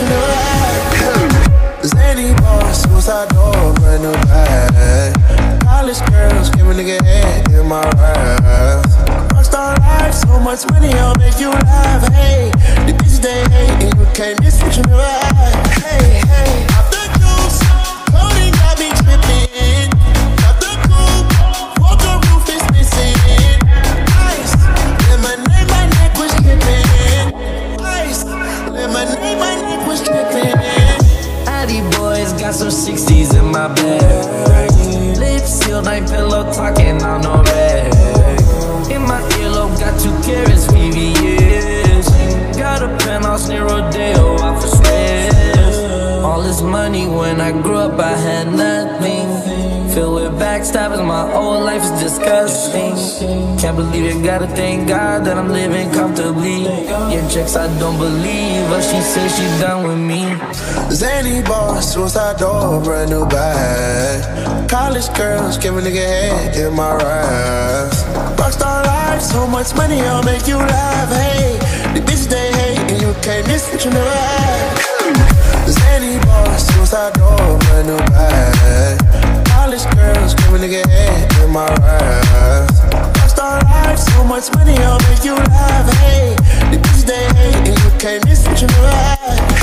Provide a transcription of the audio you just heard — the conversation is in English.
you never had. Zany boss, suicide door, brand new bag. College girls, give a nigga head in my raps. Rockstar life, so much money, I'll make you laugh. Hey, the bitches they hate, and you can't miss what you never had. Hey, hey, off the juice, coding got me tripping. Got the coupe, Walker roof is missing. Ice, lemonade, my neck was dripping. Ice, lemonade, my neck was dripping. Addy boys got some 60s in my bag. Lips sealed, ain't pillow talking on no rag. In my earlobe, got 2 carats, VVS. Got a penthouse near Rodeo, out for Swiss. All this money, when I grew up, I had nothing. Filled with backstabbers, my whole life is disgusting. Can't believe it, gotta thank God that I'm living comfortably. Your checks, I don't believe, but she says she done with me. Zany boss, suicide door, brand new bag. College girls, give a nigga head in my raps. Rockstar life, so much money, I'll make you laugh. Hey, the bitches they hate, and you can't miss what you never had. Zany boss, suicide door, brand new bag. College girls, give a nigga head in my raps. Rockstar life, so much money, I'll make you laugh. Hey, the bitches they hate, and you can't miss what you never had.